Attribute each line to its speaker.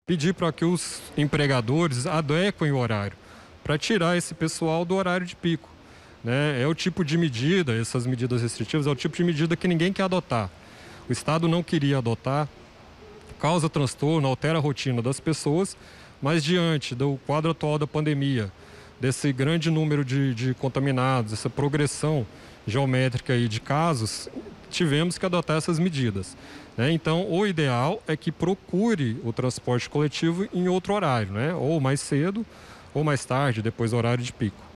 Speaker 1: pedir para que os empregadores adequem o horário, para tirar esse pessoal do horário de pico, né? É o tipo de medida, essas medidas restritivas, é o tipo de medida que ninguém quer adotar. O Estado não queria adotar, causa transtorno, altera a rotina das pessoas, mas diante do quadro atual da pandemia, desse grande número de contaminados, essa progressão geométrica aí de casos, tivemos que adotar essas medidas, né? Então, o ideal é que procure o transporte coletivo em outro horário, né? Ou mais cedo ou mais tarde, depois do horário de pico.